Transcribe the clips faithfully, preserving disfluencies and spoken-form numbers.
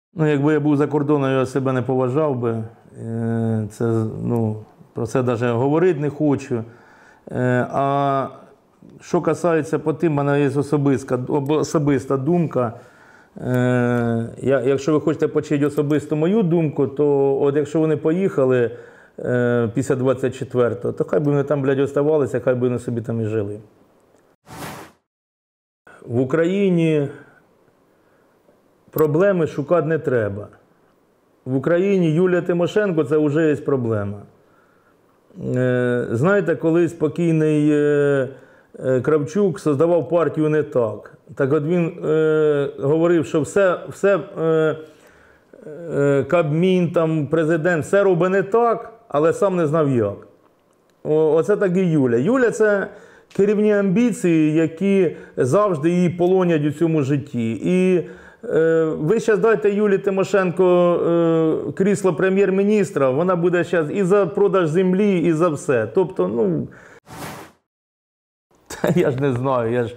Ну, якби я був за кордоном, я себе не поважав би. Це, ну, про це навіть говорити не хочу. А що касається по тим, в мене є особиста, особиста думка. Я, якщо ви хочете почути особисто мою думку, то от якщо вони поїхали після двадцять четвертого, то хай би вони там, блядь, оставалися, хай би вони собі там і жили. В Україні проблеми шукати не треба. В Україні Юлія Тимошенко – це вже є проблема. Знаєте, колись покійний Кравчук создавав партію «Не так». Так от він е, говорив, що все, все е, е, Кабмін, там, президент, все робить не так, але сам не знав як. О, оце так і Юля. Юля – це керівні амбіції, які завжди її полонять у цьому житті. І е, ви зараз дайте Юлії Тимошенко е, крісло прем'єр-міністра, вона буде зараз і за продаж землі, і за все. Тобто, ну... Я ж не знаю, я ж...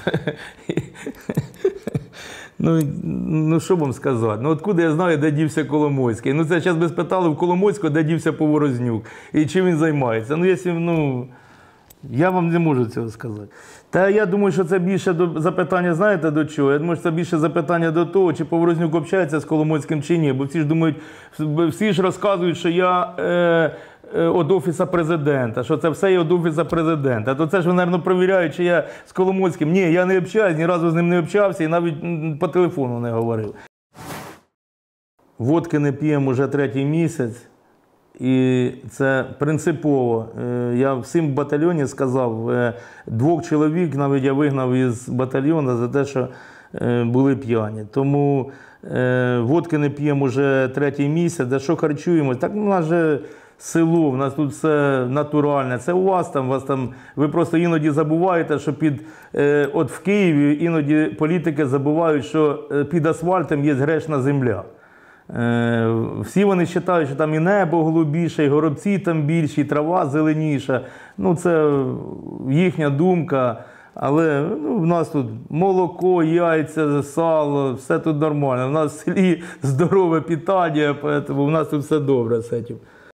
ну, ну, що вам сказати? Ну, откуда я знаю, де дівся Коломойський? Ну, це зараз би спитали в Коломойського, де дівся Поворознюк. І чим він займається. Ну, якщо, ну... Я вам не можу цього сказати. Та я думаю, що це більше до запитання, знаєте, до чого? Я думаю, що це більше запитання до того, чи Поворознюк общається з Коломойським чи ні. Бо всі ж думають, всі ж розказують, що я... Е, від Офісу Президента, що це все є від Офісу Президента. То це ж, мабуть, перевіряють, чи я з Коломойським. Ні, я не общаюсь, ні разу з ним не общався і навіть по телефону не говорив. Водки не п'ємо вже третій місяць. І це принципово. Я всім в батальйоні сказав, двох чоловік навіть я вигнав із батальйону за те, що були п'яні. Тому водки не п'ємо вже третій місяць. За що харчуємось? Так у нас же село, в нас тут все натуральне. Це у вас там, вас там, ви просто іноді забуваєте, що під, е, от в Києві іноді політики забувають, що під асфальтом є грешна земля. Е, всі вони вважають, що там і небо голубіше, і горобці там більші, і трава зеленіша. Ну, це їхня думка. Але ну, в нас тут молоко, яйця, сало, все тут нормально. У нас в селі здорове питання, тому в нас тут все добре з цим.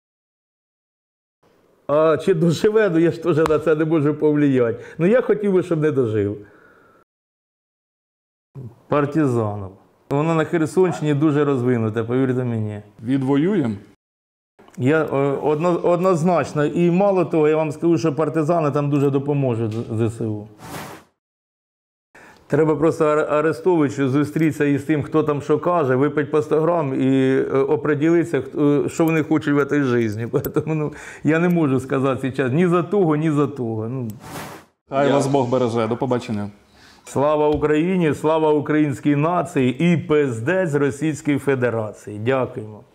А чи доживе, ну я ж теж на це не можу повлияти. Ну я хотів би, щоб не дожив. Партизанов. Воно на Херсонщині дуже розвинуте, повірте мені. Відвоюємо? Я одно, однозначно. І мало того, я вам скажу, що партизани там дуже допоможуть ЗСУ. Треба просто Арестовичу зустрітися із тим, хто там що каже, випити по сто грам і оприділитися, що вони хочуть в цій житті. Тому ну, я не можу сказати зараз ні за того, ні за того. Ну. Хай я... вас Бог береже. До побачення. Слава Україні, слава українській нації і пиздець Російської Федерації. Дякуємо.